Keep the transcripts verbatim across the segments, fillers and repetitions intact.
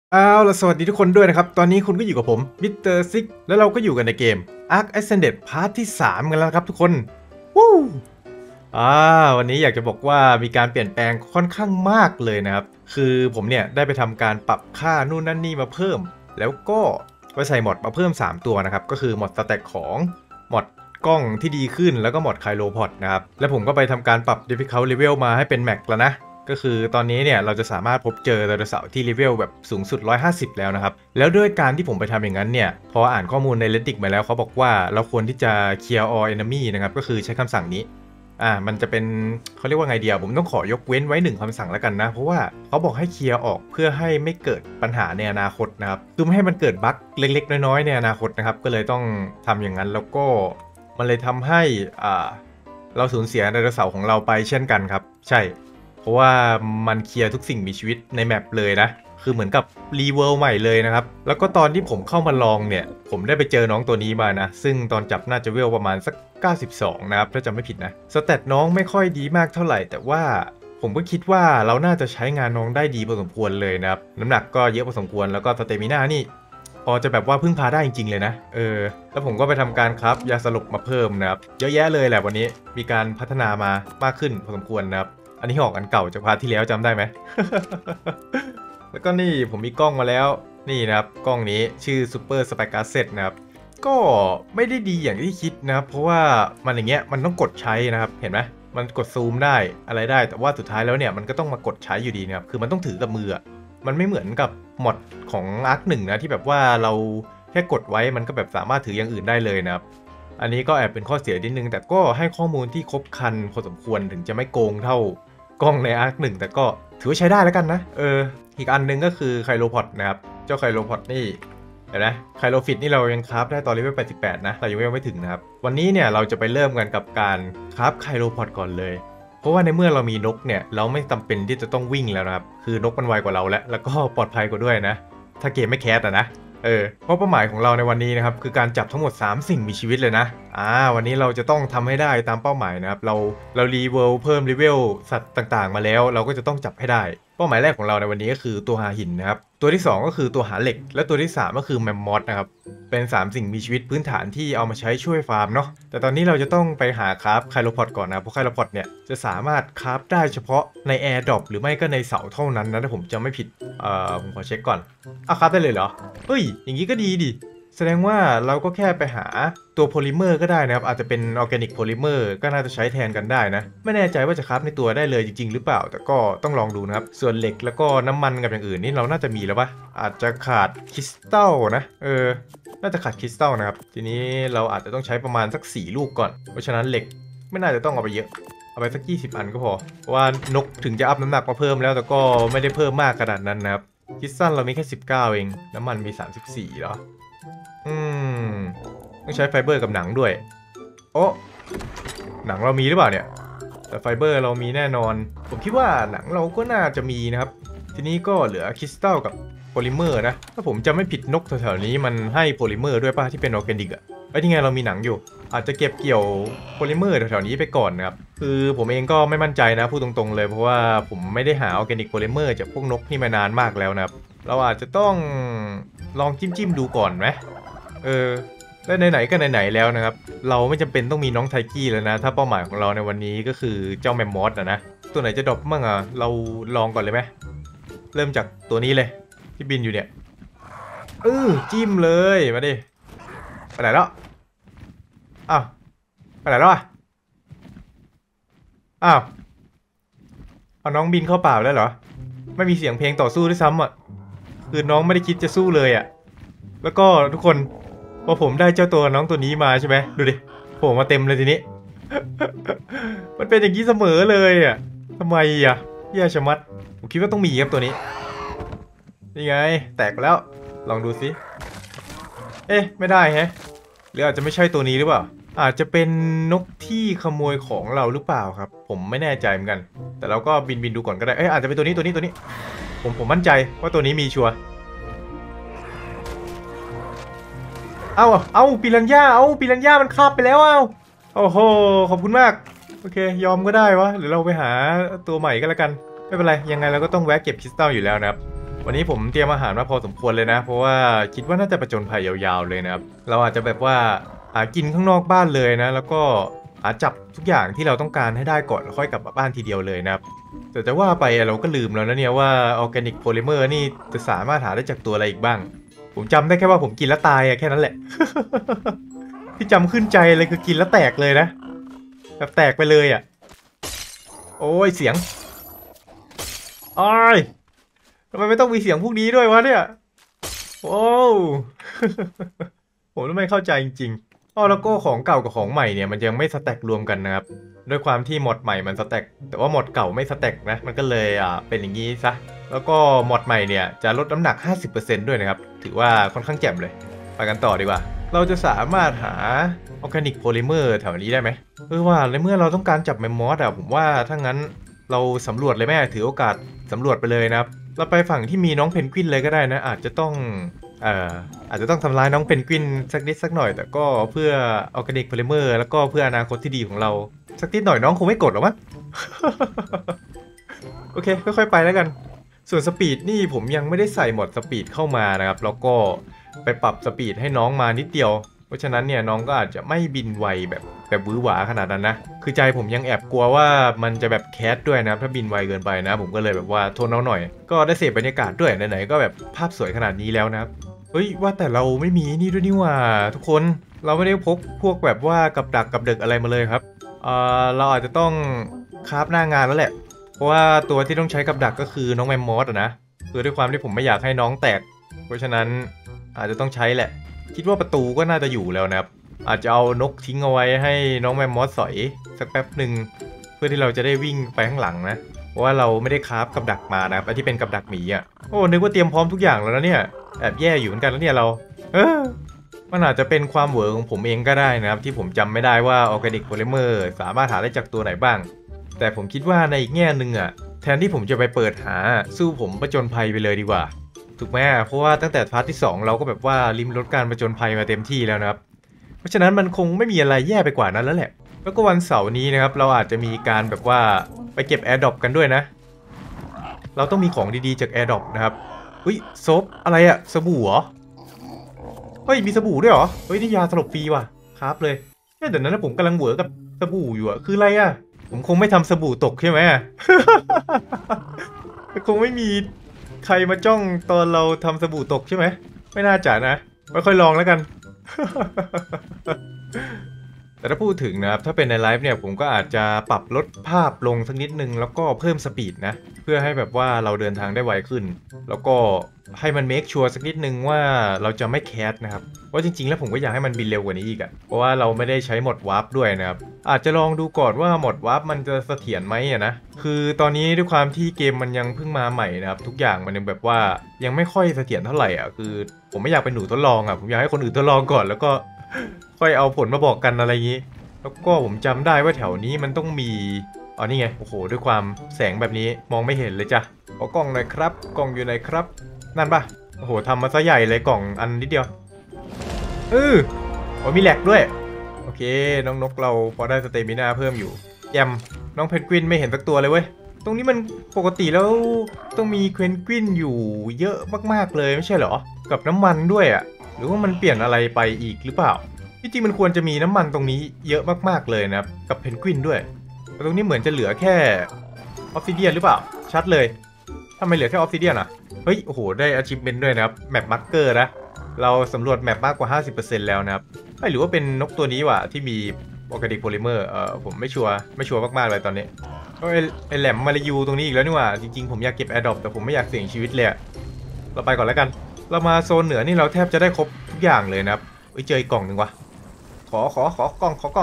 เอาล่ะสวัสดีทุกคนด้วยนะครับตอนนี้คุณก็อยู่กับผมมิสเตอร์ซิกแล้วเราก็อยู่กันในเกม Ark Ascended พาร์ทที่สามกันแล้วครับทุกคนวู้อ่าวันนี้อยากจะบอกว่ามีการเปลี่ยนแปลงค่อนข้างมากเลยนะครับคือผมเนี่ยได้ไปทำการปรับค่านู่นนั่นนี่มาเพิ่มแล้วก็ไปใส่มอดมาเพิ่มสามตัวนะครับก็คือมอดสแต็กของมอดกล้องที่ดีขึ้นแล้วก็มอดไคโลพอดนะครับแล้วผมก็ไปทำการปรับ Difficult Level มาให้เป็นแม็กแล้วนะก็คือตอนนี้เนี่ยเราจะสามารถพบเจอไดโนเสาร์ที่เลเวลแบบสูงสุดหนึ่งร้อยห้าสิบแล้วนะครับแล้วด้วยการที่ผมไปทำอย่างนั้นเนี่ยพออ่านข้อมูลใน Reddit มาแล้วเขาบอกว่าเราควรที่จะ clear all enemy นะครับก็คือใช้คำสั่งนี้อ่ามันจะเป็นเขาเรียกว่าไงเดียวผมต้องขอยกเว้นไว้หนึ่งคำสั่งแล้วกันนะเพราะว่าเขาบอกให้เคลียร์ออกเพื่อให้ไม่เกิดปัญหาในอนาคตนะครับคือไม่ให้มันเกิดบั๊กเล็กๆน้อยๆในอนาคตนะครับก็เลยต้องทำอย่างนั้นแล้วก็มันเลยทำให้อ่าเราสูญเสียไดโนเสาร์ของเราไปเช่นกันครับใช่เพราะว่ามันเคลียร์ทุกสิ่งมีชีวิตในแมปเลยนะคือเหมือนกับรีเวิลด์ใหม่เลยนะครับแล้วก็ตอนที่ผมเข้ามาลองเนี่ยผมได้ไปเจอน้องตัวนี้มานะซึ่งตอนจับน่าจะเวลประมาณสักเก้าสิบสองนะครับถ้าจำไม่ผิดนะสเตตน้องไม่ค่อยดีมากเท่าไหร่แต่ว่าผมก็คิดว่าเราน่าจะใช้งานน้องได้ดีพอสมควรเลยนะครับน้ำหนักก็เยอะพอสมควรแล้วก็สเตมิน่านี่พอจะแบบว่าพึ่งพาได้จริงๆเลยนะเออแล้วผมก็ไปทำการครับยาสลบมาเพิ่มนะครับเยอะแยะเลยแหละวันนี้มีการพัฒนามามากขึ้นพอสมควรนะครับอันนี้หอกอันเก่าจากพาร์ทที่แล้วจำได้ไหม แล้วก็นี่ผมมีกล้องมาแล้วนี่นะครับกล้องนี้ชื่อ Super Spy Cassette นะครับก็ไม่ได้ดีอย่างที่คิดนะครับเพราะว่ามันอย่างเงี้ยมันต้องกดใช้นะครับเห็นไหมมันกดซูมได้อะไรได้แต่ว่าสุดท้ายแล้วเนี่ยมันก็ต้องมากดใช้อยู่ดีนะครับคือมันต้องถือกับมือมันไม่เหมือนกับมอดของ อาร์ค หนึ่งนะที่แบบว่าเราแค่กดไว้มันก็แบบสามารถถืออย่างอื่นได้เลยนะครับอันนี้ก็แอบเป็นข้อเสียนิดนึงแต่ก็ให้ข้อมูลที่ครบครันพอสมควรถึงจะไม่โกงเท่ากล้องใน อาร์ค หนึ่งแต่ก็ถือว่าใช้ได้แล้วกันนะเอออีกอันนึงก็คือไคโลพอดนะครับเจ้าไคโลพอดนี่เห็นไหมไคโลฟิตนี่เรายังคราฟได้ตอนเลเวลแปดสิบแปดนะเรายังไม่ถึงนะครับวันนี้เนี่ยเราจะไปเริ่มกันกับการคราฟไคโลพอดก่อนเลยเพราะว่าในเมื่อเรามีนกเนี่ยเราไม่จำเป็นที่จะต้องวิ่งแล้วนะครับคือนกมันไวกว่าเราแล้วแล้วก็ปลอดภัยกว่าด้วยนะถ้าเกมไม่แคสอะนะเออเพราะเป้าหมายของเราในวันนี้นะครับคือการจับทั้งหมดสามสิ่งมีชีวิตเลยนะอ่าวันนี้เราจะต้องทำให้ได้ตามเป้าหมายนะครับเราเรารีเวิลด์เพิ่มเลเวลสัตว์ต่างๆมาแล้วเราก็จะต้องจับให้ได้เป้าหมายแรกของเราในวันนี้ก็คือตัวหาหินนะครับตัวที่สองก็คือตัวหาเหล็กและตัวที่สามก็คือแมมมอสนะครับเป็นสามสิ่งมีชีวิตพื้นฐานที่เอามาใช้ช่วยฟาร์มเนาะแต่ตอนนี้เราจะต้องไปหาคราฟไคโลพอดก่อนนะเพราะไคโลพอดเนี่ยจะสามารถคราฟได้เฉพาะในแอร์ดรอปหรือไม่ก็ในเสาเท่านั้นนะถ้าผมจำไม่ผิดเอ่อผมขอเช็คก่อนอ้าวคราฟได้เลยเหรอเฮ้ยอย่างนี้ก็ดีดิแสดงว่าเราก็แค่ไปหาตัวโพลิเมอร์ก็ได้นะครับอาจจะเป็นออร์แกนิกโพลิเมอร์ก็น่าจะใช้แทนกันได้นะไม่แน่ใจว่าจะคราฟในตัวได้เลยจริงๆหรือเปล่าแต่ก็ต้องลองดูนะครับส่วนเหล็กแล้วก็น้ำมันกับอย่างอื่นนี่เราน่าจะมีแล้วปะอาจจะขาดคริสตัลนะเออน่าจะขาดคริสตัลนะครับทีนี้เราอาจจะต้องใช้ประมาณสักสี่ลูกก่อนเพราะฉะนั้นเหล็กไม่น่าจะต้องเอาไปเยอะเอาไปสักยี่สิบอันก็พอเพราะว่านกถึงจะอัพน้ำหนักมาเพิ่มแล้วแต่ก็ไม่ได้เพิ่มมากขนาดนั้นนะครับคริสตัลเรามีแค่สิบเก้าเองน้ำมันมีสามสิบสี่เหรออืมต้องใช้ไฟเบอร์กับหนังด้วยโอ้หนังเรามีหรือเปล่าเนี่ยแต่ไฟเบอร์เรามีแน่นอนผมคิดว่าหนังเราก็น่าจะมีนะครับทีนี้ก็เหลือคริสตัลกับโพลิเมอร์นะถ้าผมจำไม่ผิดนกแถวๆนี้มันให้โพลิเมอร์ด้วยป่ะที่เป็นออร์แกนิกอะไอ้ที่ไงเรามีหนังอยู่อาจจะเก็บเกี่ยวโพลิเมอร์แถวๆนี้ไปก่อนนะครับคือผมเองก็ไม่มั่นใจนะพูดตรงๆเลยเพราะว่าผมไม่ได้หาออร์แกนิกโพลิเมอร์จากพวกนกนี่มานานมากแล้วนะครับเราอาจจะต้องลองจิ้มๆดูก่อนไหมเออและไหนๆก็ไหนๆแล้วนะครับเราไม่จำเป็นต้องมีน้องไทกี้แล้วนะถ้าเป้าหมายของเราในวันนี้ก็คือเจ้าแมมมอสอะนะตัวไหนจะดรอปมั่งอะเราลองก่อนเลยไหมเริ่มจากตัวนี้เลยที่บินอยู่เนี่ยเออจิ้มเลยมาดิไปไหนแล้วอ้าวไปไหนแล้วอ่ะอ้าวเอาน้องบินเข้าเปล่าแล้วเหรอไม่มีเสียงเพลงต่อสู้ด้วยซ้ำอ่ะคือน้องไม่ได้คิดจะสู้เลยอ่ะแล้วก็ทุกคนพอผมได้เจ้าตัวน้องตัวนี้มาใช่ไหมดูดิโผล่มาเต็มเลยทีนี้ มันเป็นอย่างนี้เสมอเลยอ่ะทำไมอ่ะแย่ชะมัดผมคิดว่าต้องมีครับตัวนี้นี่ไงแตกแล้วลองดูสิเอ๊ะไม่ได้แฮะหรืออาจจะไม่ใช่ตัวนี้หรือเปล่าอาจจะเป็นนกที่ขโมยของเราหรือเปล่าครับผมไม่แน่ใจเหมือนกันแต่เราก็บินบินดูก่อนก็ได้เอ๊ะอาจจะเป็นตัวนี้ตัวนี้ตัวนี้ผมผมมั่นใจว่าตัวนี้มีชัวร์เอาเอาปิรันย่าเอาปิรันย่ามันคาบไปแล้วเอาโอ้โหขอบคุณมากโอเคยอมก็ได้วะหรือเราไปหาตัวใหม่ก็แล้วกันไม่เป็นไรยังไงเราก็ต้องแวะเก็บคริสตัลอยู่แล้วนะครับวันนี้ผมเตรียมอาหารมาพอสมควรเลยนะเพราะว่าคิดว่าน่าจะประจนภัยยาวๆเลยนะครับเราอาจจะแบบว่าหากินข้างนอกบ้านเลยนะแล้วก็หาจับทุกอย่างที่เราต้องการให้ได้ก่อนแล้วค่อยกลับมาบ้านทีเดียวเลยนะครับแต่จะว่าไปเราก็ลืมแล้วนะเนี่ยว่าออร์แกนิกโพลิเมอร์นี่จะสามารถหาได้จากตัวอะไรอีกบ้างผมจำได้แค่ว่าผมกินแล้วตายอะแค่นั้นแหละ ที่จำขึ้นใจเลยคือกินแล้วแตกเลยนะแบบแตกไปเลยอะโอ้ยเสียงอ้ายทำไมไม่ต้องมีเสียงพวกนี้ด้วยวะเนี่ยโอ้ ผมไม่เข้าใจจริงๆอ๋อแล้วก็ของเก่ากับของใหม่เนี่ยมันยังไม่สแต็กรวมกันนะครับด้วยความที่มอดใหม่มันสแต็กแต่ว่ามอดเก่าไม่สแต็กนะมันก็เลยอ่าเป็นอย่างนี้ซะแล้วก็มอดใหม่เนี่ยจะลดน้ำหนัก ห้าสิบเปอร์เซ็นต์ ด้วยนะครับถือว่าค่อนข้างแจ่มเลยไปกันต่อดีกว่าเราจะสามารถหาออร์แกนิกโพลิเมอร์แถวนี้ได้ไหมเออว่าในเมื่อเราต้องการจับแมมมอสอะผมว่าถ้างั้นเราสำรวจเลยแม่ถือโอกาสสำรวจไปเลยนะครับเราไปฝั่งที่มีน้องเพนกวินเลยก็ได้นะอาจจะต้องเอ่ออาจจะต้องทำร้ายน้องเพนกวินสักนิดสักหน่อยแต่ก็เพื่อออร์แกนิกโพลิเมอร์แล้วก็เพื่ออนาคตที่ดีของเราสักนิดหน่อยน้องคงไม่กดหรอกมั้ง โอเคค่อยๆไปแล้วกันส่วนสปีดนี่ผมยังไม่ได้ใส่โหมดสปีดเข้ามานะครับแล้วก็ไปปรับสปีดให้น้องมานิดเดียวเพราะฉะนั้นเนี่ยน้องก็อาจจะไม่บินไวแบบแบบวื้อหวาขนาดนั้นนะคือใจผมยังแอบกลัวว่ามันจะแบบแคสด้วยนะถ้าบินไวเกินไปนะผมก็เลยแบบว่าทนเอาหน่อยก็ได้เสพบรรยากาศด้วยไหนๆก็แบบภาพสวยขนาดนี้แล้วนะครับเฮ้ยว่าแต่เราไม่มีนี่ด้วยนี่หว่าทุกคนเราไม่ได้พกพวกแบบว่ากับดักกับเดึกอะไรมาเลยครับเออเราอาจจะต้องคราฟหน้างานแล้วแหละเพราะว่าตัวที่ต้องใช้กับดักก็คือน้องแมมมอสอะนะคือด้วยความที่ผมไม่อยากให้น้องแตกเพราะฉะนั้นอาจจะต้องใช้แหละคิดว่าประตูก็น่าจะอยู่แล้วนะครับอาจจะเอานกทิ้งเอาไว้ให้น้องแมมมอสสอยสักแป๊บหนึ่งเพื่อที่เราจะได้วิ่งไปข้างหลังนะเพราะว่าเราไม่ได้คราฟกับดักมานะครับไอ้ที่เป็นกับดักหมีอ่ะโอ้นึกว่าเตรียมพร้อมทุกอย่างแล้วนะเนี่ยแอบแย่อยู่เหมือนกันแล้วเนี่ยเราเออมันอาจจะเป็นความเหวอของผมเองก็ได้นะครับที่ผมจำไม่ได้ว่าออร์แกนิกโพลิเมอร์สามารถหาได้จากตัวไหนบ้างแต่ผมคิดว่าในอีกแง่หนึ่งอ่ะแทนที่ผมจะไปเปิดหาสู้ผมประจนภัยไปเลยดีกว่าถูกไหมเพราะว่าตั้งแต่พาร์ทที่สองเราก็แบบว่าลิมลดการประจนภัยมาเต็มที่แล้วนะครับเพราะฉะนั้นมันคงไม่มีอะไรแย่ไปกว่านั้นแล้วแหละแล้วก็วันเสาร์นี้นะครับเราอาจจะมีการแบบว่าไปเก็บแอร์ดรอปกันด้วยนะเราต้องมีของดีๆจากแอร์ดรอปนะครับอุ้ยซบอะไรอะสบู่เหรอเฮ้ยมีสบู่ด้วยเหรอเฮ้ยนี่ยาสลบฟรีว่ะครับเลยเนี่ยเดี๋ยวนั้นผมกำลังเหวอกับสบู่อยู่อะคืออะไรอะผมคงไม่ทำสบู่ตกใช่ไหม คงไม่มีใครมาจ้องตอนเราทำสบู่ตกใช่ไหมไม่น่าจะนะไม่ค่อยลองแล้วกัน แต่ถ้าพูดถึงนะครับถ้าเป็นในไลฟ์เนี่ยผมก็อาจจะปรับลดภาพลงสักนิดนึงแล้วก็เพิ่มสปีดนะเพื่อให้แบบว่าเราเดินทางได้ไวขึ้นแล้วก็ให้มันเมคชัวร์สักนิดนึงว่าเราจะไม่แคสนะครับว่าจริงๆแล้วผมก็อยากให้มันบินเร็วกว่านี้อีกอะเพราะว่าเราไม่ได้ใช้โหมดวาร์ปด้วยนะครับอาจจะลองดูก่อนว่าโหมดวาร์ปมันจะเสถียรไหมอะนะคือตอนนี้ด้วยความที่เกมมันยังเพิ่งมาใหม่นะครับทุกอย่างมันยังแบบว่ายังไม่ค่อยเสถียรเท่าไหร่อ่ะคือผมไม่อยากเป็นหนูทดลองอ่ะผมอยากให้คนอื่นทดลองก่อนแล้วก็ค่อยเอาผลมาบอกกันอะไรอย่างนี้แล้วก็ผมจำได้ว่าแถวนี้มันต้องมีอ๋อนี่ไงโอ้โหด้วยความแสงแบบนี้มองไม่เห็นเลยจ้ะขอกล่องหน่อยครับกล่องอยู่ไหนครับนั่นปะโอ้โหทำมาซะใหญ่เลยกล่องอันนิดเดียวเออโอ้มีแหลกด้วยโอเคน้องนกเราพอได้สเตมินาเพิ่มอยู่แยมน้องเพนกวินไม่เห็นสักตัวเลยเว้ยตรงนี้มันปกติแล้วต้องมีเพนกวินอยู่เยอะมากๆเลยไม่ใช่เหรอกับน้ำมันด้วยอ่ะหรือว่ามันเปลี่ยนอะไรไปอีกหรือเปล่าที่จริงมันควรจะมีน้ำมันตรงนี้เยอะมากๆเลยนะครับกับเพนกวินด้วยแต่ตรงนี้เหมือนจะเหลือแค่ออฟซิเดียนหรือเปล่าชัดเลยทำไมเหลือแค่ออฟซิเดียนอ่ะเฮ้ยโอ้โหได้ achievement ด้วยนะครับแมปมาร์เกอร์นะเราสำรวจแมปมากกว่า ห้าสิบเปอร์เซ็นต์ แล้วนะครับหรือว่าเป็นนกตัวนี้ว่ะที่มีออร์แกนิกโพลิเมอร์เอ่อผมไม่ชัวร์ไม่ชัวร์มากๆเลยตอนนี้ไอ้ไอ้แหลมมาลายูตรงนี้อีกแล้วนี่ว่ะจริงๆผมอยากเก็บแอร์ดรอปแต่ผมไม่อยากเสี่ยงชีวิตเลยเราไปก่อนแล้วกันเรามาโซนเหนือนี่เราแทบจะได้ครบทุกอย่างเลยนะครับเฮ้ยเจออีกกล่องหนึ่งว่ะขอขอขอกล่องขอกล่อง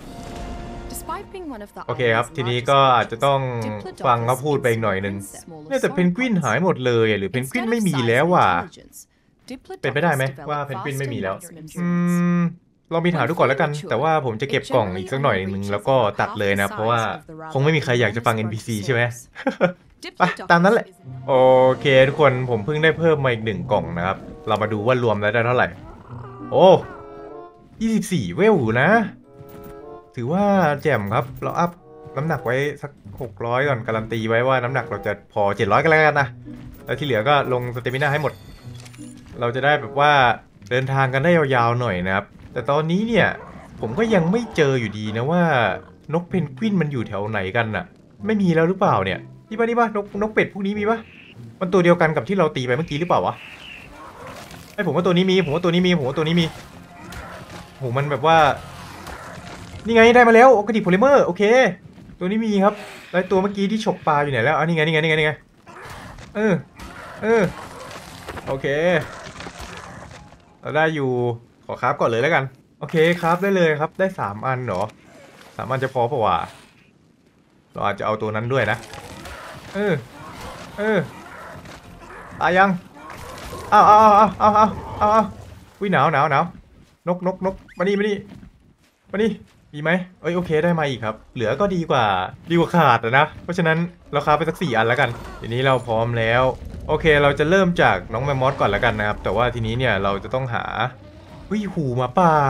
โอเคครับทีนี้ก็อาจจะต้องฟังเขาพูดไปอีกหน่อยหนึ่งเนี่ยแต่เพนกวินหายหมดเลยหรือเพนกวินไม่มีแล้วว่ะเป็นไปได้ไหมว่าเพนกวินไม่มีแล้วอืมลองมีถามดูก่อนแล้วกันแต่ว่าผมจะเก็บกล่องอีกสักหน่อยหนึ่งแล้วก็ตัดเลยนะเพราะว่าคงไม่มีใครอยากจะฟัง เอ็น พี ซี ใช่ไหม ไปตามนั้นแหละโอเคทุกคนผมเพิ่งได้เพิ่มมาอีกหนึ่งกล่องนะครับเรามาดูว่ารวมแล้วได้เท่าไหร่โอ้ยี่สิบสี่เวลนะถือว่าแจ่มครับเราอัพน้ำหนักไว้สักหกร้อยก่อนการันตีไว้ว่าน้ำหนักเราจะพอเจ็ดร้อยกันแล้วกันนะแล้วที่เหลือก็ลงสเตมิน่าให้หมดเราจะได้แบบว่าเดินทางกันได้ยาวๆหน่อยนะครับแต่ตอนนี้เนี่ยผมก็ยังไม่เจออยู่ดีนะว่านกเพนกวินมันอยู่แถวไหนกันน่ะไม่มีแล้วหรือเปล่าเนี่ยนี่ป่ะนี่ป่ะนกนกเป็ดพวกนี้มีป่ะมันตัวเดียวกันกับที่เราตีไปเมื่อกี้หรือเปล่าวะไอผมว่าตัวนี้มีผมว่าตัวนี้มีผมว่าตัวนี้มีโหมันแบบว่านี่ไงได้มาแล้วกระดิ่งโพลิเมอร์โอเคตัวนี้มีครับแล้วตัวเมื่อกี้ที่ฉกปลาอยู่ไหนแล้วอันนี้ไงนี่ไงนี่ไงนี่ไงเออเออโอเคเราได้อยู่ขอคราฟก่อนเลยแล้วกันโอเคครับได้เลยครับได้สามอันเหรอสามอันจะพอปะวะเราอาจจะเอาตัวนั้นด้วยนะเออเออตายยังเอาเอาเอาเอาเอาเอาเอาวิหนาวหนาวหนาวนกนกนกมานี่มานี่มานี่มีไหมเอ้ยโอเคได้มาอีกครับเหลือก็ดีกว่าดีกว่าขาดนะเพราะฉะนั้นเราคราฟไปสักสี่อันแล้วกันทีนี้เราพร้อมแล้วโอเคเราจะเริ่มจากน้องแมมมอสก่อนแล้วกันนะครับแต่ว่าทีนี้เนี่ยเราจะต้องหาวิหูหมาป่า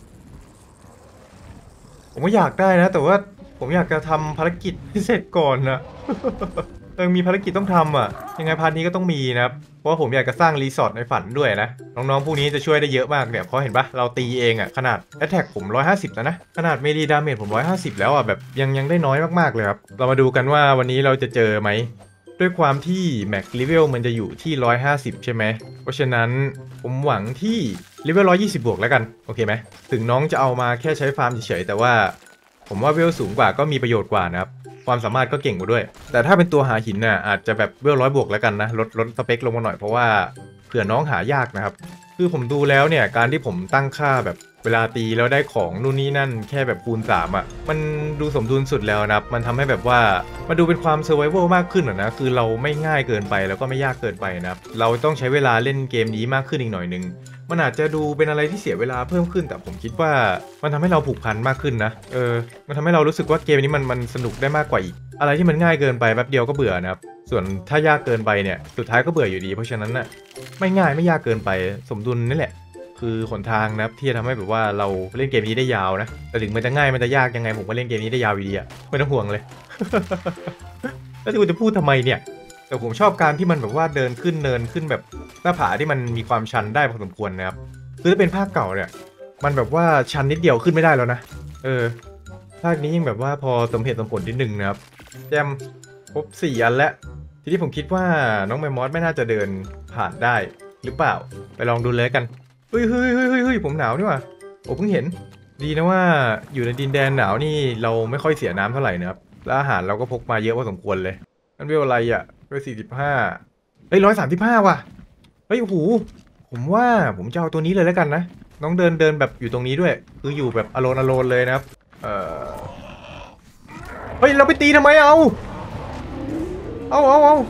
ผมก็อยากได้นะแต่ว่าผมอยากจะทำภารกิจให้เสร็จก่อนนะเออมีภารกิจต้องทำอ่ะยังไงพาร์ทนี้ก็ต้องมีนะครับเพราะว่าผมอยากจะสร้างรีสอร์ทในฝันด้วยนะน้องๆพวกนี้จะช่วยได้เยอะมากเนี่ยเพราะเห็นปะเราตีเองอ่ะขนาดแอตแทกผมหนึ่งร้อยห้าสิบแล้วนะขนาดเมลีดาเมจผมหนึ่งร้อยห้าสิบแล้วอ่ะแบบยังยังได้น้อยมากๆเลยครับเรามาดูกันว่าวันนี้เราจะเจอไหมด้วยความที่แม็กเลเวลมันจะอยู่ที่หนึ่งร้อยห้าสิบใช่ไหมเพราะฉะนั้นผมหวังที่เลเวลหนึ่งร้อยยี่สิบบวกแล้วกันโอเคไหมถึงน้องจะเอามาแค่ใช้ฟาร์มเฉยๆแต่ว่าผมว่าเวลสูงกว่าก็มีประโยชน์กว่านะครับความสามารถก็เก่งกว่าด้วยแต่ถ้าเป็นตัวหาหินน่ะอาจจะแบบเวลร้อยบวกแล้วกันนะลดลดสเปคลงมาหน่อยเพราะว่าเผื่อน้องหายากนะครับคือผมดูแล้วเนี่ยการที่ผมตั้งค่าแบบเวลาตีแล้วได้ของนู่นนี่นั่นแค่แบบคูณสามอ่ะมันดูสมดุลสุดแล้วนะครับมันทำให้แบบว่ามาดูเป็นความเซอร์ไวเวลมากขึ้นนะคือเราไม่ง่ายเกินไปแล้วก็ไม่ยากเกินไปนะครับเราต้องใช้เวลาเล่นเกมนี้มากขึ้นอีกหน่อยนึงมันอาจจะดูเป็นอะไรที่เสียเวลาเพิ่มขึ้นแต่ผมคิดว่ามันทำให้เราผูกพันมากขึ้นนะเออมันทำให้เรารู้สึกว่าเกมนี้มันมันสนุกได้มากกว่าอีกอะไรที่มันง่ายเกินไปแป๊บเดียวก็เบื่อนะครับส่วนถ้ายากเกินไปเนี่ยสุดท้ายก็เบื่ออยู่ดีเพราะฉะนั้นน่ะไม่ง่ายไม่ยากเกินไปสมดุลนี่แหละคือหนทางนะครับที่จะทำให้แบบว่าเราเล่นเกมนี้ได้ยาวนะแต่ถึงมันจะง่ายมันจะยากยังไงผมก็เล่นเกมนี้ได้ยาวอยู่ดีอะไม่ต้องห่วงเลย แล้วที่คุณจะพูดทำไมเนี่ยแต่ผมชอบการที่มันแบบว่าเดินขึ้นเนินขึ้นแบบหน้าผาที่มันมีความชันได้พอสมควรนะครับคือถ้าเป็นภาคเก่าเนี่ยมันแบบว่าชันนิดเดียวขึ้นไม่ได้แล้วนะเออภาคนี้ยังแบบว่าพอสมเหตุสมผลนิดนึงนะครับแจมครบสี่อันแล้วทีนี้ผมคิดว่าน้องแมมมอสไม่น่าจะเดินผ่านได้หรือเปล่าไปลองดูเลยกันเฮ้ยเฮ้ยเฮ้ยเฮ้ยผมหนาวนี่ว่ะโอ้เพิ่งเห็นดีนะว่าอยู่ในดินแดนหนาวนี่เราไม่ค่อยเสียน้ำเท่าไหร่นะครับและอาหารเราก็พกมาเยอะพอสมควรเลยนั่นเวลอะไรอ่ะเวลสี่สิบห้าเฮ้ยร้อยสามสิบห้าว่ะเฮ้ยโอ้โหผมว่าผมจะเอาตัวนี้เลยแล้วกันนะน้องเดินเดินแบบอยู่ตรงนี้ด้วยคืออยู่แบบอโลนอโลนเลยนะครับเออเฮ้ยเราไปตีทำไมเอาเอาเอาเอา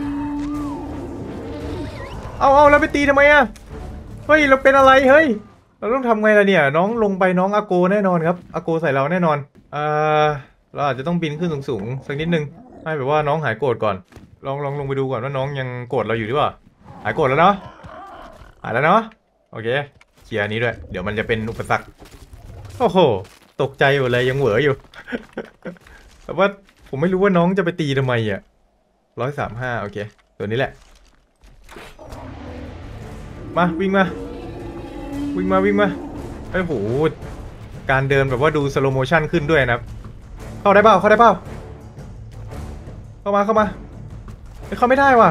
เอาเอาเราไปตีทำไมอะเฮ้ยเราเป็นอะไรเฮ้ยเราต้องทำไงล่ะเนี่ยน้องลงไปน้องอาโกแน่นอนครับอาโกใส่เราแน่นอนเออเราอาจจะต้องบินขึ้นสูงๆสักนิดนึงให้แบบว่าน้องหายโกรธก่อนลองลองลงไปดูก่อนว่าน้องยังโกรธเราอยู่หรือเปล่าหายโกรธแล้วเนาะหายแล้วเนาะโอเคเคลียร์นี้ด้วยเดี๋ยวมันจะเป็นอุปสรรคโอ้โหตกใจอยู่เลยยังเหวออยู่ แต่ว่าผมไม่รู้ว่าน้องจะไปตีทำไมอ่ะร้อยสามห้าโอเคตัวนี้แหละมาวิ่งมาวิ่งมาวิ่งมาไอ้โหการเดินแบบว่าดูสโลโมชั่นขึ้นด้วยนะเข้าได้เปล่าเข้าได้เปล่าเข้ามาเข้ามาเข้าไม่ได้ว่ะ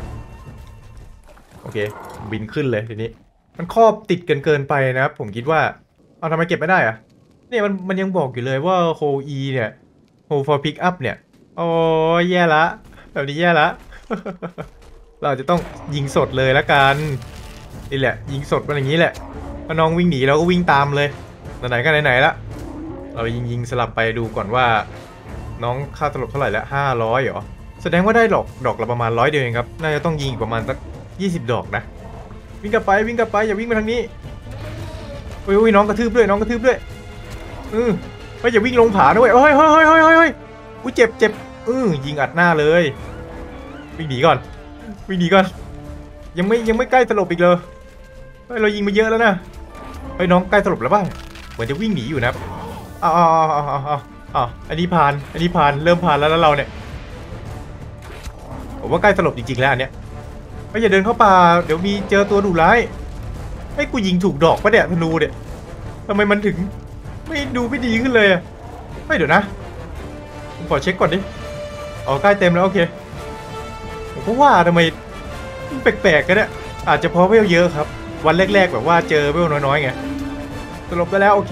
โอเคบินขึ้นเลยทีนี้มันครอบติดกันเกินไปนะครับผมคิดว่าเอาทำไมเก็บไม่ได้อะเนี่ยมันมันยังบอกอยู่เลยว่าโฮอีเนี่ยโฮ for pick up เนี่ยโอ้แย่ละแบบนี้แย่ละ เราจะต้องยิงสดเลยละกันนี่แหละยิงสดมันอย่างนี้แหละพอน้องวิ่งหนีเราก็วิ่งตามเลยไหนๆก็ไหนๆละเรายิงยิงสลับไปดูก่อนว่าน้องค่าสลบเท่าไหร่แล้วห้าร้อยเหรอแสดงว่าได้ดอกดอกละประมาณร้อยเดียวเองครับน่าจะต้องยิงประมาณสักยี่สิบดอกนะวิ่งกลับไปวิ่งกลับไปอย่าวิ่งมาทางนี้โอ้ยน้องกระทืบด้วยน้องกระทืบด้วยเออเฮ้ยอย่าวิ่งลงผาด้วยเฮ้ยเฮ้ยเฮ้ยเฮ้ยเฮ้ยอุ้ยเจ็บเจ็บเออยิงอัดหน้าเลยวิ่งหนีก่อนวิ่งหนีก่อนยังไม่ยังไม่ใกล้สลบอีกเลยเฮ้ยเรายิงมาเยอะแล้วนะเฮ้ยน้องใกล้สลบแล้วป่ะเหมือนจะวิ่งหนีอยู่นะอ้าวอ้าวอ้าวอ้าวอ้าวอันนี้ผ่านอันนี้ผ่านเริ่มผ่านแล้วแล้วเราเนี่ยผมว่าใกล้สลบจริงๆแล้วอันเนี้ยไม่อย่าเดินเข้าป่าเดี๋ยวมีเจอตัวดุร้ายไอ้กูยิงถูกดอกปะเนี่ยธนูเนี่ยทำไมมันถึงไม่ดูไม่ดีขึ้นเลยอะไม่เดี๋ยวนะผมขอเช็คก่อนดิอ๋อใกล้เต็มแล้วโอเคผมก็ว่าทำไมแปลกๆกันเนี่ยอาจจะเพราะเวลเยอะครับวันแรกๆแบบว่าเจอเวลน้อยๆไงสลบไปแล้วโอเค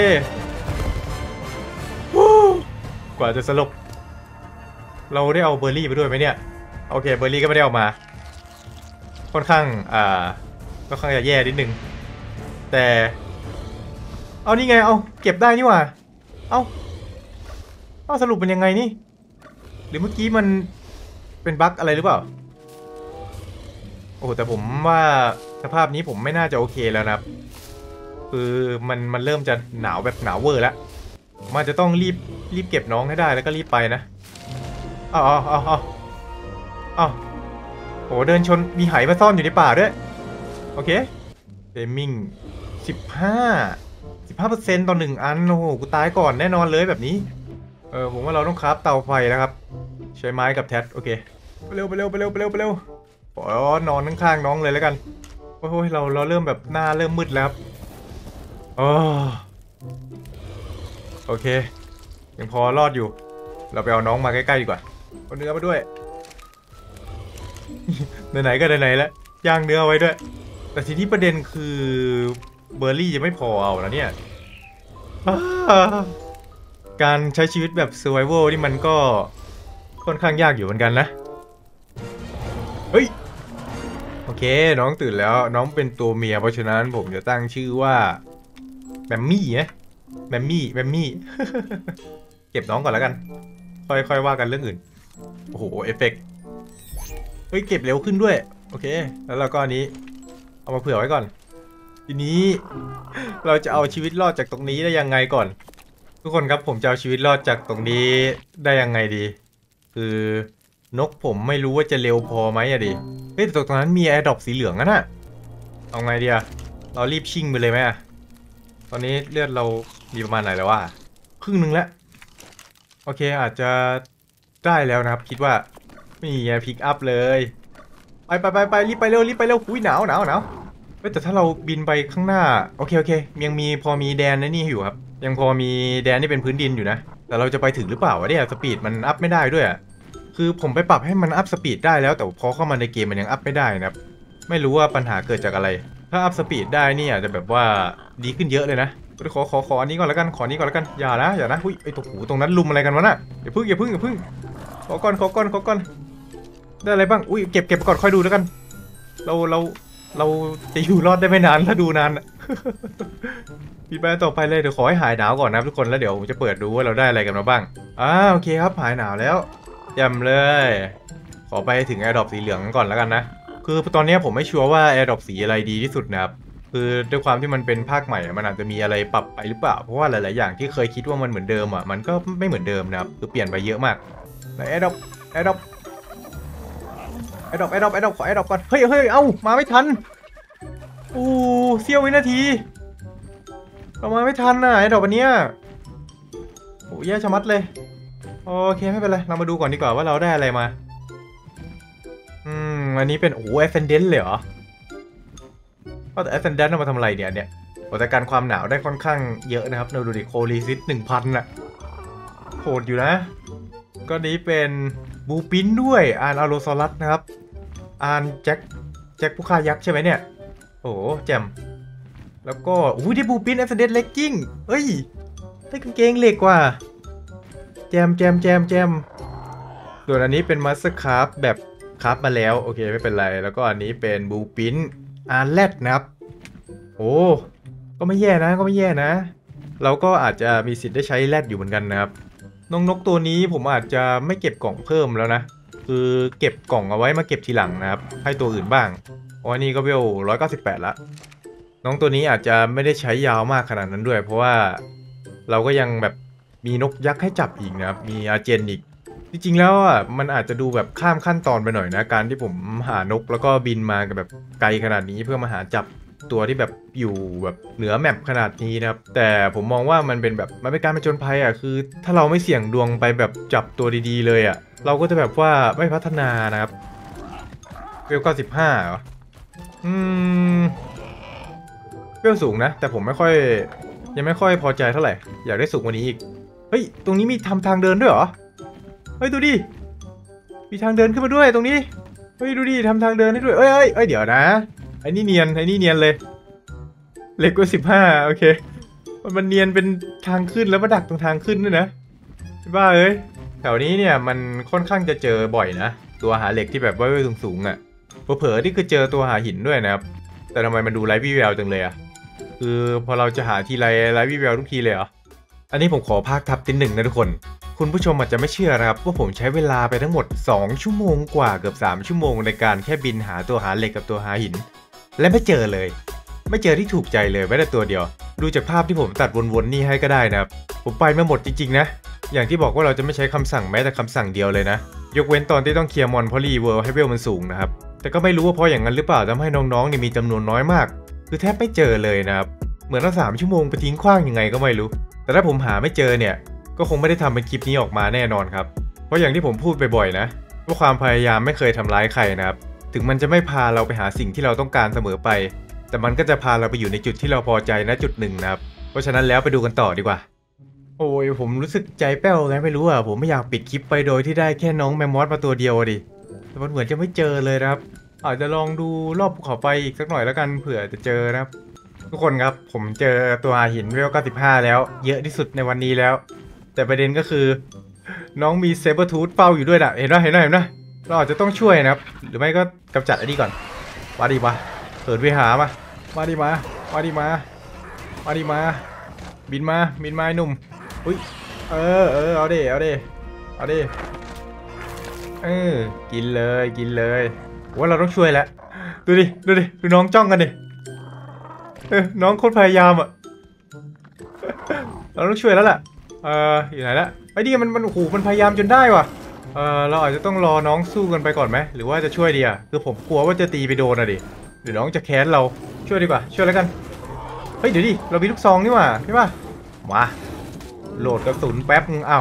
กว่าจะสลบเราได้เอาเบอร์รี่ไปด้วยไหมเนี่ยโอเคเบอร์รี่ก็ไม่ได้เอามาค่อนข้างอ่าค่อนข้างจะแย่นิดนึงแต่เอานี่ไงเอาเก็บได้นี่หว่าเอาเอาสรุปเป็นยังไงนี่หรือเมื่อกี้มันเป็นบั๊กอะไรหรือเปล่าโอ้แต่ผมว่าสภาพนี้ผมไม่น่าจะโอเคแล้วนะครับคือมันมันเริ่มจะหนาวแบบหนาวเวอร์แล้วมันจะต้องรีบรีบเก็บน้องให้ได้แล้วก็รีบไปนะอ๋ออ๋ออ๋ออ๋อโอ้เดินชนมีไหมาซ่อนอยู่ในป่าด้วยโอเคเทมมิ่งสิบห้าสิบห้าเปอร์เซ็นต์ต่อหนึ่งอันโอ้โหกูตายก่อนแน่นอนเลยแบบนี้เออผมว่าเราต้องคราฟเตาไฟแล้วครับใช้ไม้กับแท็โอเคไปเร็วไปเร็วไปเร็วไปเร็วไปเร็วขอนอนข้างๆน้องเลยแล้วกันโอ้ยเราเราเริ่มแบบหน้าเริ่มมืดแล้วโอ้โอเคยังพอรอดอยู่เราไปเอาน้องมาใกล้ๆดีกว่าเอาเนื้อมาด้วย ไหนๆก็ไหนๆแล้วย่างเนื้อไว้ด้วยแต่ทีนี้ประเด็นคือเบอร์รี่จะไม่พอเอาแล้วเนี่ยการใช้ชีวิตแบบ survival นี่มันก็ค่อนข้างยากอยู่เหมือนกันนะเฮ้ยโอเคน้องตื่นแล้วน้องเป็นตัวเมียเพราะฉะนั้นผมจะตั้งชื่อว่าแมมมี่นะแมมมี่แมมมี่ เก็บน้องก่อนแล้วกันค่อยๆว่ากันเรื่องอื่นโอ้โหเอฟเฟกต์เฮ้ยเก็บเร็วขึ้นด้วยโอเคแล้วเราก็อันนี้เอามาเผื่อไว้ก่อนทีนี้เราจะเอาชีวิตรอดจากตรงนี้ได้ยังไงก่อนทุกคนครับผมจะเอาชีวิตรอดจากตรงนี้ได้ยังไงดีคือนกผมไม่รู้ว่าจะเร็วพอไหมอะดิเฮ้ยแต่ตรงนั้นมีแอร์ดรอปสีเหลืองอะน่ะเอาไงดีอะเรารีบชิ่งไปเลยไหมอะตอนนี้เลือดเรามีประมาณไหนแล้ววะครึ่งหนึ่งแล้วโอเคอาจจะได้แล้วนะครับคิดว่านี่ไงพิกอัพเลยไปไปไปไปรีบไปเร็วรีบไปเร็วอุ้ยหนาวหนาวหนาวเฮ้ยแต่ถ้าเราบินไปข้างหน้าโอเคโอเคยังมีพอมีแดนในนี่อยู่ครับยังพอมีแดนที่เป็นพื้นดินอยู่นะแต่เราจะไปถึงหรือเปล่าวะเนี่ยสปีดมันอัพไม่ได้ด้วยอะคือผมไปปรับให้มันอัพสปีดได้แล้วแต่พอเข้ามาในเกมมันยังอัพไม่ได้นะครับไม่รู้ว่าปัญหาเกิดจากอะไรถ้าอัพสปีดได้นี่อาจจะแบบว่าดีขึ้นเยอะเลยนะขอขอขออันนี้ก่อนแล้วกันขอนี้ก่อนแล้วกันอย่านะอย่านะอุ้ยไอ้ตัวหูตรงนั้นลุมอะไรกันวะน่ะอย่าพึ่งอย่าพึ่งอย่าพึ่งขอก่อนขอก่อนขอก่อนได้อะไรบ้างอุ้ยเก็บเก็บก่อนค่อยดูแล้วกันเราเราเราจะอยู่รอดได้ไม่นานถ้าดูนานปิดไปต่อไปเลยเดี๋ยวขอให้หายหนาวก่อนนะทุกคนแล้วเดี๋ยวผมจะเปิดดูว่าเราได้อะไรกันมาบ้างอ่าโอเคครับหายหนาวแล้วเยี่ยมเลยขอไปถึงแอร์ดรอปสีเหลืองก่อนแล้วกันนะคือตอนนี้ผมไม่ชัวร์ว่าแอร์ดรอปสีอะไรดีที่สุดนะครับคือด้วยความที่มันเป็นภาคใหม่มันอาจจะมีอะไรปรับไปหรือเปล่าเพราะว่าหลายๆอย่างที่เคยคิดว่ามันเหมือนเดิมอ่ะมันก็ไม่เหมือนเดิมนะครับคือเปลี่ยนไปเยอะมากแอร์ดรอปแอร์ดรอปแอร์ดรอปแอร์ดรอปแอร์ดรอปขอแอร์ดรอปก่อนเฮ้ยเฮ้ยเอ้ามาไม่ทันอู้เสี้ยววินาทีเรามาไม่ทันน่ะแอร์ดรอปอันเนี้ยโอ้แย่ชะมัดเลยโอเคไม่เป็นไรเรามาดูก่อนดีกว่าว่าเราได้อะไรมาอืมอันนี้เป็นโอ้แอสเซนเดนต์เลยเหรอก็แต่แอสเซนเดนต์มาทำอะไรเนี่ยเนี่ยแต่การความหนาวได้ค่อนข้างเยอะนะครับเราดูดิโคลีซิสหนึ่งพันน่ะโหดอยู่นะก็นี้เป็นบูปินด้วยอานอาโรซอรัสนะครับอานแจ็คแจ็คผู้ฆ่ายักษ์ใช่ไหมเนี่ยโอ้แจ่มแล้วก็อุ้ยได้บูปินแอสเซนเดนต์เลกกิ้งเฮ้ยได้กางเกงเหล็กว่ะแจมแจมแจมแจมส่วนอันนี้เป็นมาสเตอร์คราฟแบบคราฟมาแล้วโอเคไม่เป็นไรแล้วก็อันนี้เป็นบูปินอาร์แรดนะครับโอ้ก็ไม่แย่นะก็ไม่แย่นะเราก็อาจจะมีสิทธิ์ได้ใช้แรดอยู่เหมือนกันนะครับน้องนกตัวนี้ผมอาจจะไม่เก็บกล่องเพิ่มแล้วนะคือเก็บกล่องเอาไว้มาเก็บทีหลังนะครับให้ตัวอื่นบ้างเพราะอันนี้ก็เวลร้อยเก้าสิบแปดละน้องตัวนี้อาจจะไม่ได้ใช้ยาวมากขนาดนั้นด้วยเพราะว่าเราก็ยังแบบมีนกยักษ์ให้จับอีกนะครับมีอาเจนอีกจริงๆแล้วอ่ะมันอาจจะดูแบบข้ามขั้นตอนไปหน่อยนะการที่ผมหานกแล้วก็บินมากับแบบไกลขนาดนี้เพื่อมาหาจับตัวที่แบบอยู่แบบเหนือแมปขนาดนี้นะครับแต่ผมมองว่ามันเป็นแบบมันเป็นการผจญภัยอ่ะคือถ้าเราไม่เสี่ยงดวงไปแบบจับตัวดีๆเลยอ่ะเราก็จะแบบว่าไม่พัฒนานะครับเวลเก้าสิบห้าเหรออืมเวลสูงนะแต่ผมไม่ค่อยยังไม่ค่อยพอใจเท่าไหร่อยากได้สูงกว่านี้อีกเฮ้ยตรงนี้มีทำทางเดินด้วยเหรอเฮ้ยดูดิมีทางเดินขึ้นมาด้วยตรงนี้เฮ้ยดูดิทำทางเดินให้ด้วยเอ้ยเอ้ยเอ้ยเดี๋ยวนะไอ้นี่เนียนไอ้นี่เนียนเลยเล็กกว่าสิบห้าโอเคมันมันเนียนเป็นทางขึ้นแล้วมาดักตรงทางขึ้นด้วยนะบ้าเอ้ยแถวนี้เนี่ยมันค่อนข้างจะเจอบ่อยนะตัวหาเหล็กที่แบบว่าสูงๆอ่ะเผลอๆที่คือเจอตัวหาหินด้วยนะครับแต่ทำไมมันดูไร้วี่แววจังเลยอ่ะคือพอเราจะหาทีไรไร้วี่แววทุกทีเลยเหรออันนี้ผมขอภาคทับตินหนึ่งนะทุกคนคุณผู้ชมอาจจะไม่เชื่อนะครับว่าผมใช้เวลาไปทั้งหมดสองชั่วโมงกว่าเกือบสามชั่วโมงในการแค่บินหาตัวหาเหล็กกับตัวหาหินและไม่เจอเลยไม่เจอที่ถูกใจเลยแม้แต่ตัวเดียวดูจากภาพที่ผมตัดวนๆนี่ให้ก็ได้นะครับผมไปมาหมดจริงๆนะอย่างที่บอกว่าเราจะไม่ใช้คำสั่งแม้แต่คำสั่งเดียวเลยนะยกเว้นตอนที่ต้องเคลียร์มอนเพราะรีเวิร์ให้เวลมันสูงนะครับแต่ก็ไม่รู้ว่าเพราะอย่างนั้นหรือเปล่าทำให้น้องๆเนี่ยมีจำนวนน้อยมากคือแทบไม่เจอเลยนะครับเหมือนเราสามชั่วโมงไปทิ้งขว้างยังไงก็ไม่รู้แต่ถ้าผมหาไม่เจอเนี่ยก็คงไม่ได้ทำเป็นคลิปนี้ออกมาแน่นอนครับเพราะอย่างที่ผมพูดบ่อยๆนะว่าความพยายามไม่เคยทำร้ายใครนะครับถึงมันจะไม่พาเราไปหาสิ่งที่เราต้องการเสมอไปแต่มันก็จะพาเราไปอยู่ในจุดที่เราพอใจณจุดหนึ่งนะครับเพราะฉะนั้นแล้วไปดูกันต่อดีกว่าโอ้ยผมรู้สึกใจแป้วไงไม่รู้อ่ะผมไม่อยากปิดคลิปไปโดยที่ได้แค่น้องแมมมอสมาตัวเดียวดิแต่มันเหมือนจะไม่เจอเลยนะครับอาจจะลองดูรอบภูเขาไฟอีกสักหน่อยแล้วกันเผื่อจะเจอนะครับทุกคนครับผมเจอตัวหินเวลเก้าสิบห้าแล้วเยอะที่สุดในวันนี้แล้วแต่ประเด็นก็คือน้องมีเซเบอร์ทูธเฝ้าอยู่ด้วยนะเห็นไหมเห็นไหมเห็นไหมเราอาจจะต้องช่วยนะครับหรือไม่ก็กำจัดไอ้นี่ก่อนมาดิมาเปิดไปหามามาดิมามาดิมามาดิมาบินมาบินมาหนุ่มอุ้ยเออเออเอาดิเอาดิเอาดิเออกินเลยกินเลยว่าเราต้องช่วยแล้วดูดิดูดิดูน้องจ้องกันดิเออน้องโคตรพยายามอ่ะเราต้องช่วยแล้วแหละเอออยู่ไหนละไอ้ดิมันมันโอ้โหมันพยายามจนได้ว่ะเออเราอาจจะต้องรอน้องสู้กันไปก่อนไหมหรือว่าจะช่วยดีอ่ะคือผมกลัวว่าจะตีไปโดนอ่ะดิเดี๋ยวน้องจะแค้นเราช่วยดีกว่าช่วยแล้วกันเฮ้ยเดี๋ยวดิเรามีลูกซองนี่หว่าใช่ป่ะมาโหลดกระสุนแป๊บนึงอ้าว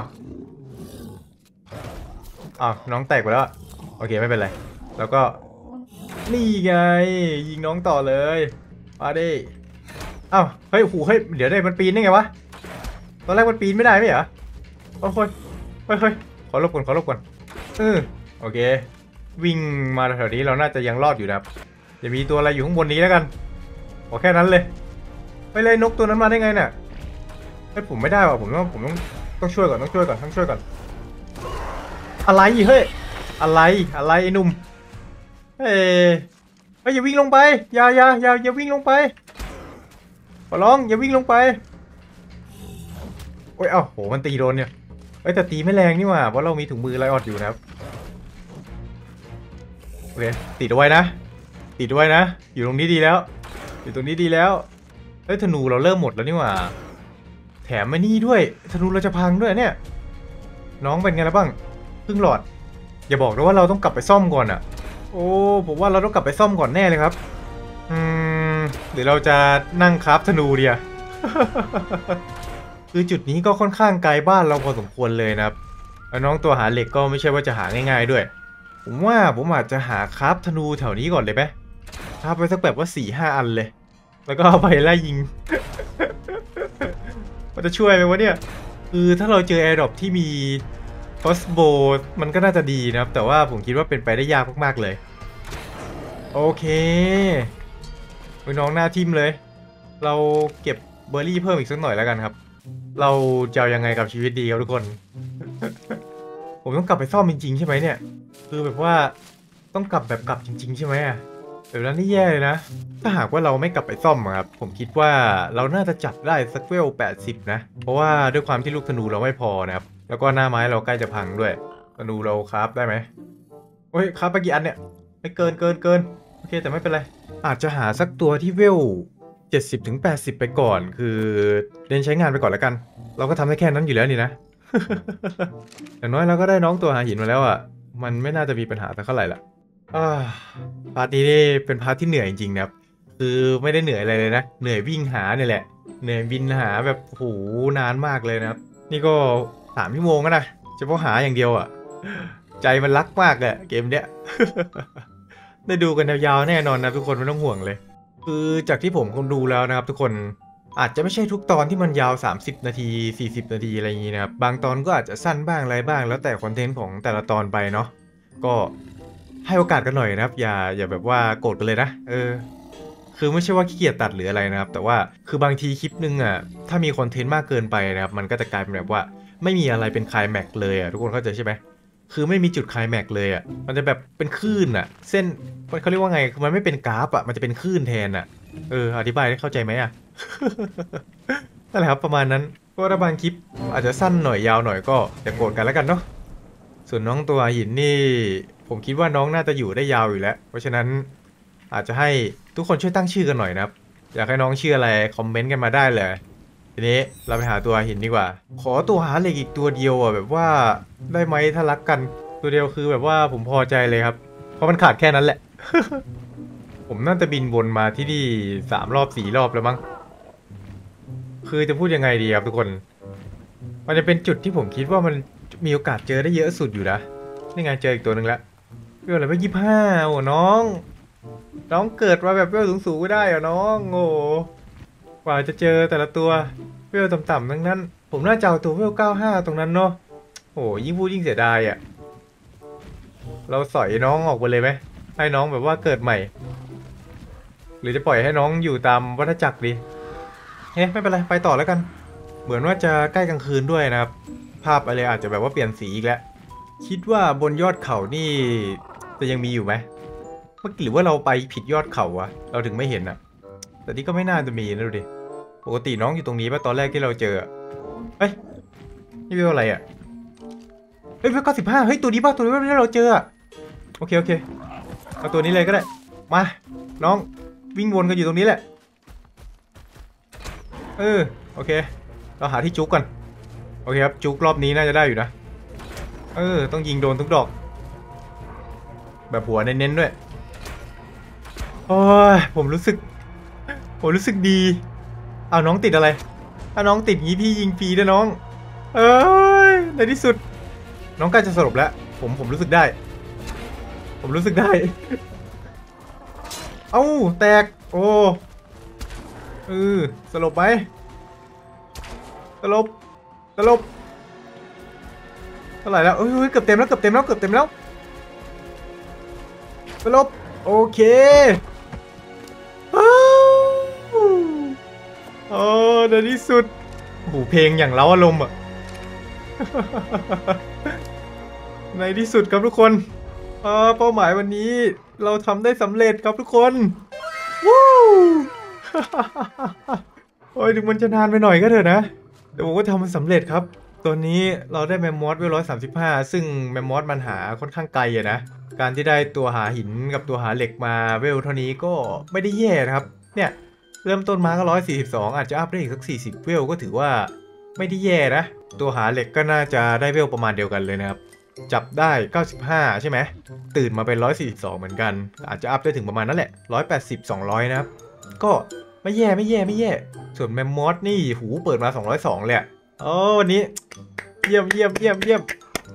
อ้าวน้องแตกไปแล้วโอเคไม่เป็นไรแล้วก็นี่ไงยิงน้องต่อเลยมาดิอ้าวเฮ้ยโอ้โหเฮ้ยเดี๋ยวได้มันปีนได้ไงวะตอนแรกมันปีนไม่ได้ไหมเหรอโอ้ยเฮ้ยเฮ้ยขอรบกวนขอรบกวนเออโอเควิ่งมาแถวนี้เราน่าจะยังรอดอยู่นะครับจะมีตัวอะไรอยู่ข้างบนนี้แล้วกันขอแค่นั้นเลยไปเลยนกตัวนั้นมาได้ไงเนี่ยไอ้ผมไม่ได้ว่ะผมต้องผมต้องต้องช่วยก่อนต้องช่วยก่อนต้องช่วยก่อนอะไรเฮ้ยอะไรอะไรไอ้หนุ่มเฮ้ยเฮ้ยอย่าวิ่งลงไปอย่าอย่าอย่าอย่าวิ่งลงไปขอร้องอย่าวิ่งลงไปโอ้ยเอ้าโหมันตีโดนเนี่ยเอ้ยแต่ตีไม่แรงนี่หว่าเพราะเรามีถุงมือไรออดอยู่นะครับโอเคติดเอาไว้นะติดเอาไว้นะอยู่ตรงนี้ดีแล้วอยู่ตรงนี้ดีแล้วเฮ้ยธนูเราเริ่มหมดแล้วนี่หว่าแถมไม่นี่ด้วยธนูเราจะพังด้วยเนี่ยน้องเป็นไงแล้วบ้างครึ่งหลอดอย่าบอกนะว่าเราต้องกลับไปซ่อมก่อนอ่ะโอ้ผมว่าเราต้องกลับไปซ่อมก่อนแน่เลยครับอืมหรือเราจะนั่งคราฟธนูเดีย คือจุดนี้ก็ค่อนข้างไกลบ้านเราพอสมควรเลยนะครับแล้วน้องตัวหาเหล็กก็ไม่ใช่ว่าจะหาง่ายๆด้วยผมว่าผมอาจจะหาคราฟธนูแถวนี้ก่อนเลยไหมคราฟไปสักแบบว่าสี่ห้าอันเลยแล้วก็เอาไปไล่ยิง มันจะช่วยไหมวะเนี่ยคือถ้าเราเจอแอร์ดรอปที่มีคอสโบมันก็น่าจะดีนะครับแต่ว่าผมคิดว่าเป็นไปได้ยากมากๆเลยโอเคน้องหน้าทิมเลยเราเก็บเบอร์รี่เพิ่มอีกสักหน่อยแล้วกันครับเราจะยังไงกับชีวิตดีครับทุกคน ผมต้องกลับไปซ่อมจริงๆใช่ไหมเนี่ยคือแบบว่าต้องกลับแบบกลับจริงๆใช่ไหมอะแบบนั้นนี่แย่เลยนะถ้าหากว่าเราไม่กลับไปซ่อมครับผมคิดว่าเราน่าจะจับได้สักเวลแปดสิบนะเพราะว่าด้วยความที่ลูกธนูเราไม่พอนะครับแล้วก็หน้าไม้เราใกล้จะพังด้วยธนูเราคราฟได้ไหมโอ้ยคราฟไปกี่อันเนี่ยไม่เกินเกินเกินโอเคแต่ไม่เป็นไรอาจจะหาสักตัวที่เวลเจ็ดสิบถึงแปดสิบไปก่อนคือเรียนใช้งานไปก่อนแล้วกันเราก็ทำได้แค่นั้นอยู่แล้วนี่นะ อย่างน้อยเราก็ได้น้องตัวหาหินมาแล้วอ่ะมันไม่น่าจะมีปัญหาสักเท่าไหร่ละพาร์ทนี้นี่เป็นพาร์ทที่เหนื่อยจริงๆนะครับคือไม่ได้เหนื่อยอะไรเลยนะเหนื่อยวิ่งหาเนี่ยแหละเหนื่อยบินหาแบบโหนานมากเลยนะครับนี่ก็สามชั่วโมงแล้วนะเฉพาะหาอย่างเดียวอ่ะใจมันรักมากอะเกมเนี้ยได้ดูกันยาวๆแน่นอนนะทุกคนไม่ต้องห่วงเลยคือจากที่ผมดูแล้วนะครับทุกคนอาจจะไม่ใช่ทุกตอนที่มันยาวสามสิบนาทีสี่สิบนาทีอะไรอย่างนี้นะครับบางตอนก็อาจจะสั้นบ้างอะไรบ้างแล้วแต่คอนเทนต์ของแต่ละตอนไปเนาะก็ให้โอกาสกันหน่อยนะครับอย่าอย่าแบบว่าโกรธกันเลยนะเออคือไม่ใช่ว่าขี้เกียจตัดหรืออะไรนะครับแต่ว่าคือบางทีคลิปนึงอ่ะถ้ามีคอนเทนต์มากเกินไปนะครับมันก็จะกลายเป็นแบบว่าไม่มีอะไรเป็นไคลแม็กซ์เลยอ่ะทุกคนเข้าใจใช่ไหมคือไม่มีจุดไคลแม็กซ์เลยอ่ะมันจะแบบเป็นคลื่นอ่ะเส้นเขาเรียกว่าไงคือมันไม่เป็นกราฟอ่ะมันจะเป็นคลื่นแทนอ่ะเอออธิบายได้เข้าใจไหมอ่ะ นั่นแหละครับประมาณนั้นก็ถ้าบางคลิปอาจจะสั้นหน่อยยาวหน่อยก็อย่าโกรธกันแล้วกันเนาะส่วนน้องตัวหินนี่ผมคิดว่าน้องน่าจะอยู่ได้ยาวอยู่แล้วเพราะฉะนั้นอาจจะให้ทุกคนช่วยตั้งชื่อกันหน่อยนะครับอยากให้น้องชื่ออะไรคอมเมนต์กันมาได้เลยทีนี้เราไปหาตัวหินดีกว่าขอตัวหาเหล็กอีกตัวเดียวอ่ะแบบว่าได้ไหมถ้ารักกันตัวเดียวคือแบบว่าผมพอใจเลยครับเพราะมันขาดแค่นั้นแหละ ผมน่าจะบินวนมาที่นี่สามรอบสี่รอบแล้วมั้งคือจะพูดยังไงดีครับทุกคนมันจะเป็นจุดที่ผมคิดว่ามันมีโอกาสเจอได้เยอะสุดอยู่นะนี่ไงเจออีกตัวหนึ่งแล้วเวลอะไรไม่ยี่ห้าโอ้น้องน้องเกิดมาแบบเวลสูงๆไม่ได้เหรอน้องโอ้กว่าจะเจอแต่ละตัวเวลต่ำๆทั้งนั้นผมน่าจะเอาตัวเวลเก้าห้าตรงนั้นเนาะโอ้ยิ่งพูดยิ่งเสียดายอ่ะเราสอยน้องออกไปเลยไหมให้น้องแบบว่าเกิดใหม่หรือจะปล่อยให้น้องอยู่ตามวัฏจักรดีเฮ้ไม่เป็นไรไปต่อแล้วกันเหมือนว่าจะใกล้กลางคืนด้วยนะครับภาพอะไรอาจจะแบบว่าเปลี่ยนสีอีกแล้วคิดว่าบนยอดเขานี่จะยังมีอยู่ไหมเมื่อกี้หรือว่าเราไปผิดยอดเขาวะเราถึงไม่เห็นอะแต่นี่ก็ไม่น่าจะมีนะดูดิปกติน้องอยู่ตรงนี้ป่ะตอนแรกที่เราเจอเฮ้ยนี่เป็นอะไรอะเฮ้ยเก้าสิบห้าเฮ้ยตัวนี้ป่ะตัวนี้ที่เราเจอโอเคโอเคเอาตัวนี้เลยก็ได้มาน้องวิ่งวนกันอยู่ตรงนี้แหละเออโอเคเราหาที่จุกก่อนโอเคครับจุกรอบนี้น่าจะได้อยู่นะเออต้องยิงโดนทุกดอกแบบหัวเน้นๆด้วยโอ้ยผมรู้สึกผมรู้สึกดีเอาน้องติดอะไรถ้าน้องติดงี้พี่ยิงฟรีนะน้องเอ้ยในที่สุดน้องใกล้จะสลบแล้วผมผมรู้สึกได้ผมรู้สึกได้เอ้าแตกโอ้เออสลบไหมสลบสลบเท่าไหร่แล้วเอ้ยเกือบเต็มแล้วเกือบเต็มแล้วเกือบเต็มแล้วสลบโอเคโอ้ในที่สุดโหเพลงอย่างเร้าอารมณ์อ่ะ ในที่สุดครับทุกคนเป้าหมายวันนี้เราทำได้สำเร็จครับทุกคนวู้ โอ้ยถึงมันจะนานไปหน่อยก็เถอะนะแต่ผมก็ทำมันสำเร็จครับตอนนี้เราได้แมมมอสเวลร้อยสามสิบห้าซึ่งแมมมอสมันหาค่อนข้างไกลอะนะการที่ได้ตัวหาหินกับตัวหาเหล็กมาเวลเท่านี้ก็ไม่ได้แย่นะครับเนี่ยเริ่มต้นมาก็ร้อยสี่สิบสองอาจจะอัพได้อีกสักสี่สิบเวลก็ถือว่าไม่ได้แย่นะตัวหาเหล็กก็น่าจะได้เวลประมาณเดียวกันเลยนะครับจับได้เก้าสิบห้าใช่ไหมตื่นมาเป็นร้อยสี่สิบสองเหมือนกันอาจจะอัพได้ถึงประมาณนั้นแหละร้อยแปดสิบ สองร้อยนะครับก็ไม่แย่ไม่แย่ไม่แย่ส่วนแมมมอสนี่หูเปิดมาสองร้อยสองเลยโอ้วันนี้เยี่ยมเยี่ยมเยี่ยมเยี่ยม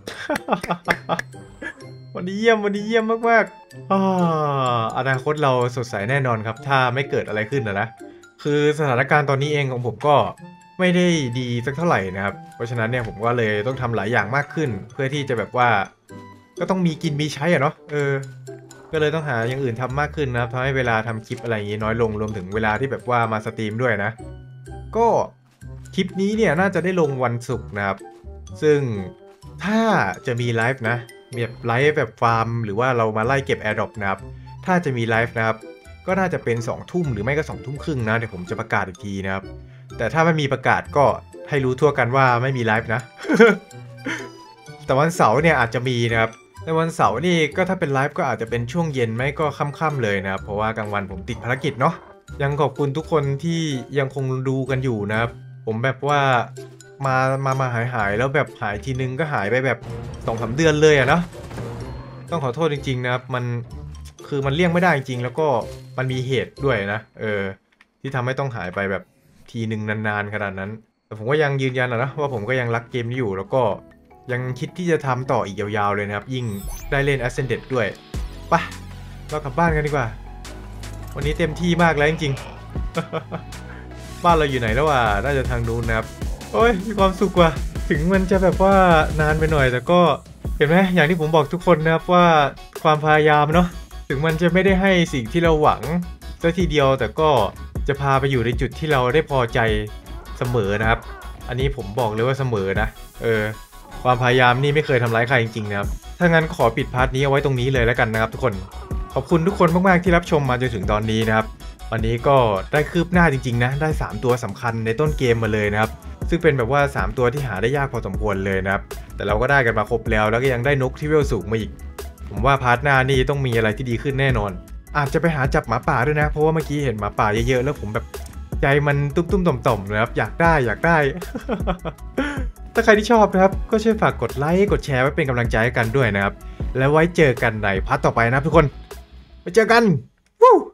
วันนี้เยี่ยมวันนี้เยี่ยมมากๆอ่าอนาคตเราสดใสแน่นอนครับถ้าไม่เกิดอะไรขึ้นนะนะคือสถานการณ์ตอนนี้เองของผมก็ไม่ได้ดีสักเท่าไหร่นะครับเพราะฉะนั้นเนี่ยผมก็เลยต้องทำหลายอย่างมากขึ้นเพื่อที่จะแบบว่าก็ต้องมีกินมีใช้อะเนาะเออก็เลยต้องหาอย่างอื่นทำมากขึ้นนะครับทำให้เวลาทำคลิปอะไรอย่างนี้น้อยลงรวมถึงเวลาที่แบบว่ามาสตรีมด้วยนะก็คลิปนี้เนี่ยน่าจะได้ลงวันศุกร์นะครับซึ่งถ้าจะมีไลฟ์นะแบบไลฟ์แบบฟาร์มหรือว่าเรามาไล่เก็บ Airdrop นะครับถ้าจะมีไลฟ์นะครับก็น่าจะเป็นสองทุ่มหรือไม่ก็สองทุ่มครึ่งนะเดี๋ยวผมจะประกาศอีกทีนะครับแต่ถ้าไม่มีประกาศก็ให้รู้ทั่วกันว่าไม่มีไลฟ์นะ แต่วันเสาร์เนี่ยอาจจะมีนะครับในวันเสาร์นี่ก็ถ้าเป็นไลฟ์ก็อาจจะเป็นช่วงเย็นไม่ก็ค่ำๆเลยนะครับเพราะว่ากลางวันผมติดภารกิจเนาะยังขอบคุณทุกคนที่ยังคงดูกันอยู่นะครับผมแบบว่ามามามาหายหายแล้วแบบหายทีนึงก็หายไปแบบสองสามเดือนเลยอะเนาะต้องขอโทษจริงๆนะครับมันคือมันเลี่ยงไม่ได้จริงๆแล้วก็มันมีเหตุด้วยนะเออที่ทำให้ต้องหายไปแบบทีนึงนานๆขนาดนั้นแต่ผมก็ยังยืนยันนะว่าผมก็ยังรักเกมนี้อยู่แล้วก็ยังคิดที่จะทำต่ออีกยาวๆเลยนะครับยิ่งได้เล่น Ascended ด้วยปะเรากลับบ้านกันดีกว่าวันนี้เต็มที่มากแล้วจริงๆ บ้านเราอยู่ไหนแล้ววะน่าจะทางนู้นนะครับโอ้ยมีความสุขว่ะถึงมันจะแบบว่านานไปหน่อยแต่ก็เห็นไหมอย่างที่ผมบอกทุกคนนะครับว่าความพยายามเนาะถึงมันจะไม่ได้ให้สิ่งที่เราหวังซะทีเดียวแต่ก็จะพาไปอยู่ในจุดที่เราได้พอใจเสมอนะครับอันนี้ผมบอกเลยว่าเสมอนะเออความพยายามนี่ไม่เคยทำร้ายใครจริงๆนะครับถ้างั้นขอปิดพาร์ทนี้เอาไว้ตรงนี้เลยแล้วกันนะครับทุกคนขอบคุณทุกคนมากๆที่รับชมมาจนถึงตอนนี้นะครับวันนี้ก็ได้คืบหน้าจริงๆนะได้สามตัวสำคัญในต้นเกมมาเลยนะครับซึ่งเป็นแบบว่าสามตัวที่หาได้ยากพอสมควรเลยนะครับแต่เราก็ได้กันมาครบแล้วแล้วก็ยังได้นกที่เวลสูงมาอีกผมว่าพาร์ทหน้านี่ต้องมีอะไรที่ดีขึ้นแน่นอนอาจจะไปหาจับหมาป่าด้วยนะเพราะว่าเมื่อกี้เห็นหมาป่าเยอะๆแล้วผมแบบใจมันตุ้มๆต่อมๆนะครับอยากได้อยากได้ ถ้าใครที่ชอบนะครับก็ช่วยฝากกดไลค์กดแชร์ไว้เป็นกำลังใจให้กันด้วยนะครับแล้วไว้เจอกันในพาร์ทต่อไปนะครับทุกคนไปเจอกันวู้